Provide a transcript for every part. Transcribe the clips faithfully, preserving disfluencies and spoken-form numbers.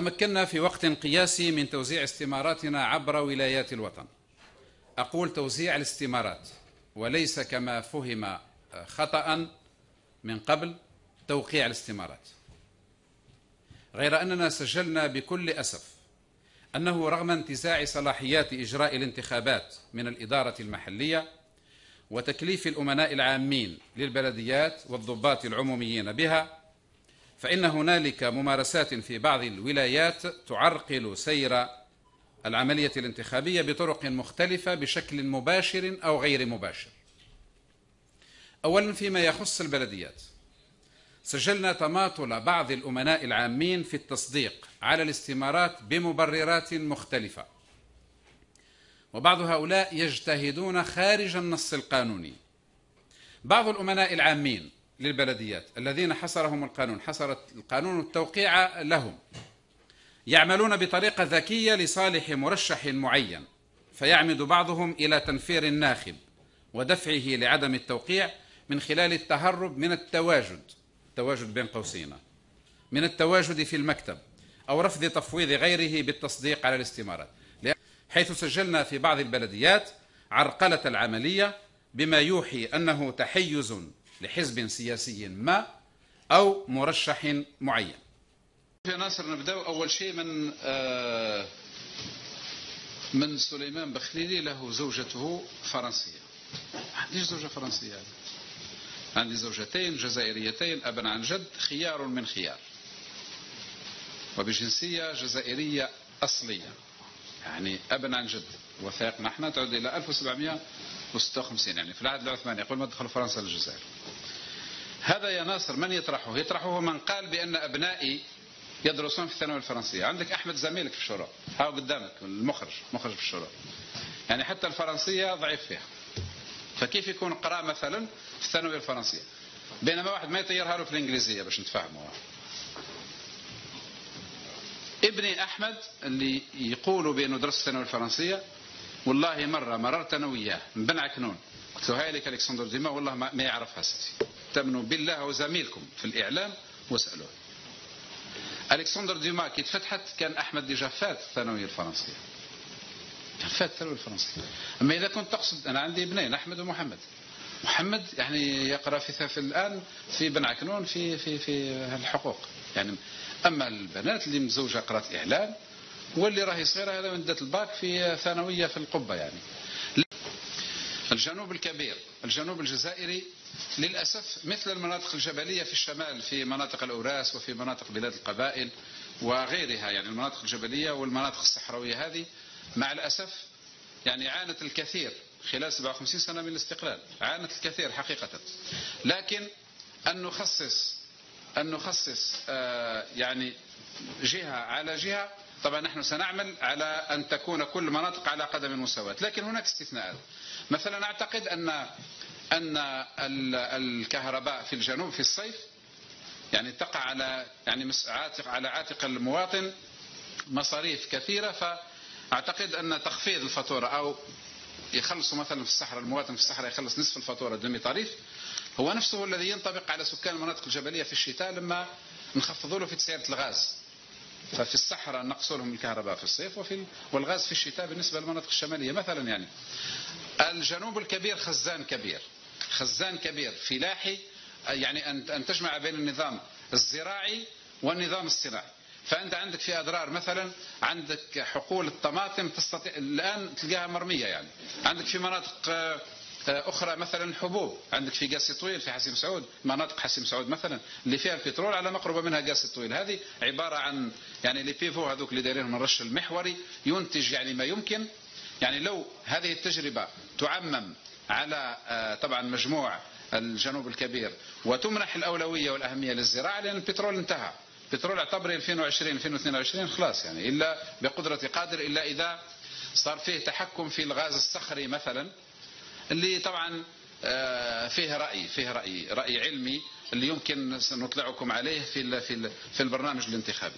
تمكنا في وقت قياسي من توزيع استماراتنا عبر ولايات الوطن. أقول توزيع الاستمارات وليس كما فهم خطأ من قبل توقيع الاستمارات، غير أننا سجلنا بكل أسف أنه رغم انتزاع صلاحيات إجراء الانتخابات من الإدارة المحلية وتكليف الأمناء العامين للبلديات والضباط العموميين بها، فإن هنالك ممارسات في بعض الولايات تعرقل سير العملية الانتخابية بطرق مختلفة بشكل مباشر أو غير مباشر. أولا، فيما يخص البلديات، سجلنا تماطل بعض الأمناء العامين في التصديق على الاستمارات بمبررات مختلفة، وبعض هؤلاء يجتهدون خارج النص القانوني. بعض الأمناء العامين للبلديات الذين حصرهم القانون حصر القانون التوقيع لهم يعملون بطريقة ذكية لصالح مرشح معين، فيعمد بعضهم إلى تنفير الناخب ودفعه لعدم التوقيع من خلال التهرب من التواجد التواجد بين قوسين من التواجد في المكتب أو رفض تفويض غيره بالتصديق على الاستمارات، حيث سجلنا في بعض البلديات عرقلة العملية بما يوحي أنه تحيز لحزب سياسي ما أو مرشح معين. يا ناصر، نبدأ أول شيء من آه من سليمان بخليلي، له زوجته فرنسية. عنديش زوجة فرنسية، عندي زوجتين جزائريتين أبا عن جد، خيار من خيار، وبجنسية جزائرية أصلية، يعني أبا عن جد. وثائقنا احنا تعود إلى ألف وسبعمئة وستة وخمسين، يعني في العهد العثماني، يقول ما دخل فرنسا للجزائر. هذا يا ناصر من يطرحه؟ يطرحه من قال بأن أبنائي يدرسون في الثانوية الفرنسية. عندك أحمد زميلك في الشورى، ها قدامك المخرج مخرج في الشورى، يعني حتى الفرنسية ضعيف فيها، فكيف يكون قرأ مثلا في الثانوية الفرنسية بينما واحد ما يطيرها له في الإنجليزية باش نتفاهموا؟ ابني أحمد اللي يقولوا بأنه درس الثانوية الفرنسية، والله مرة مررت أنا وياه من بن عكنون، قلت له هاي لك ألكسندر ديما، والله ما يعرفها ستي، تمنوا بالله وزميلكم في الإعلام واسألوه. ألكسندر ديما كي تفتحت كان أحمد ديجا فات الثانوية الفرنسية، كان فات الثانوية الفرنسية. أما إذا كنت تقصد، أنا عندي ابنين أحمد ومحمد. محمد يعني يقرأ في, في الآن في بن عكنون في في في الحقوق يعني. أما البنات اللي متزوجة قرأت إعلام، واللي راهي صغيرة هذا من دات الباك في ثانوية في القبة يعني. الجنوب الكبير، الجنوب الجزائري للأسف مثل المناطق الجبلية في الشمال، في مناطق الأوراس وفي مناطق بلاد القبائل وغيرها، يعني المناطق الجبلية والمناطق الصحراوية هذه مع الأسف يعني عانت الكثير خلال سبعة وخمسين سنة من الاستقلال، عانت الكثير حقيقة. لكن أن نخصص أن نخصص آه يعني جهة على جهة، طبعا نحن سنعمل على أن تكون كل مناطق على قدم المساواة، لكن هناك استثناءات. مثلا أعتقد أن أن الكهرباء في الجنوب في الصيف يعني تقع على يعني عاتق على عاتق المواطن مصاريف كثيرة، فأعتقد أن تخفيض الفاتورة أو يخلصوا مثلا في الصحراء، المواطن في الصحراء يخلص نصف الفاتورة دمي طريف، هو نفسه الذي ينطبق على سكان المناطق الجبلية في الشتاء لما نخفضوا له في تسعيرة الغاز. ففي الصحراء نقصوا لهم الكهرباء في الصيف وفي والغاز في الشتاء بالنسبة للمناطق الشمالية مثلا. يعني الجنوب الكبير خزان كبير، خزان كبير فلاحي، يعني أن تجمع بين النظام الزراعي والنظام الصناعي. فأنت عندك في أضرار مثلا، عندك حقول الطماطم تستطيع الآن تلقاها مرمية، يعني عندك في مناطق أخرى مثلا حبوب، عندك في قاسي طويل في حسيم سعود، مناطق حسيم سعود مثلا اللي فيها البترول على مقربة منها قاسي طويل، هذه عبارة عن يعني لي بيفو هذوك اللي دايرين من الرش المحوري ينتج يعني ما يمكن. يعني لو هذه التجربة تعمم على طبعا مجموع الجنوب الكبير وتمنح الأولوية والأهمية للزراعة، لأن البترول انتهى، البترول اعتبر ألفين وعشرين ألفين واثنين وعشرين خلاص، يعني إلا بقدرة قادر، إلا إذا صار فيه تحكم في الغاز الصخري مثلا، اللي طبعا فيه رأي فيه رأي رأي علمي اللي يمكن سنطلعكم عليه في في في البرنامج الانتخابي.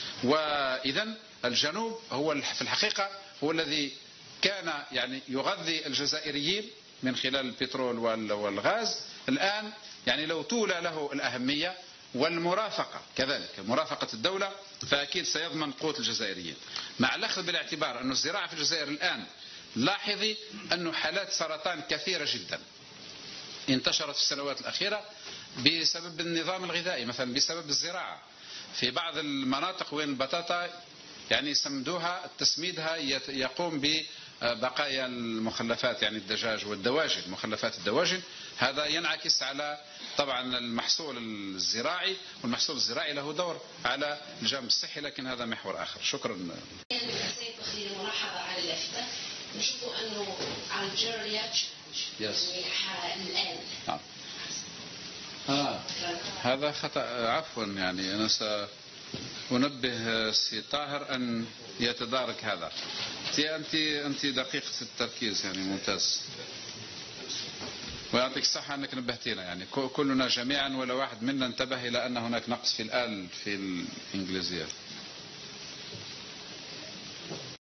وإذا الجنوب هو في الحقيقة هو الذي كان يعني يغذي الجزائريين من خلال البترول والغاز. الآن يعني لو تولى له الأهمية والمرافقة كذلك، مرافقة الدولة، فأكيد سيضمن قوت الجزائريين، مع الأخذ بالاعتبار أن الزراعة في الجزائر الآن، لاحظي أن حالات سرطان كثيرة جدا انتشرت في السنوات الأخيرة بسبب النظام الغذائي، مثلا بسبب الزراعة في بعض المناطق وين البطاطا يعني سمدوها، تسميدها يقوم ببقايا المخلفات، يعني الدجاج والدواجن، مخلفات الدواجن. هذا ينعكس على طبعا المحصول الزراعي، والمحصول الزراعي له دور على الجانب الصحي، لكن هذا محور آخر. شكرا. سيد تخليل ملاحظة على اللافتة، نشوفوا أنه على الجيريا يعني الآن نعم. آه. هذا خطأ، عفوا، يعني أنا سأنبه سي طاهر أن يتدارك هذا. أنت أنت دقيقة التركيز، يعني ممتاز، ويعطيك الصحة أنك نبهتينا، يعني كلنا جميعا ولا واحد منا انتبه إلى أن هناك نقص في الآل في الإنجليزية.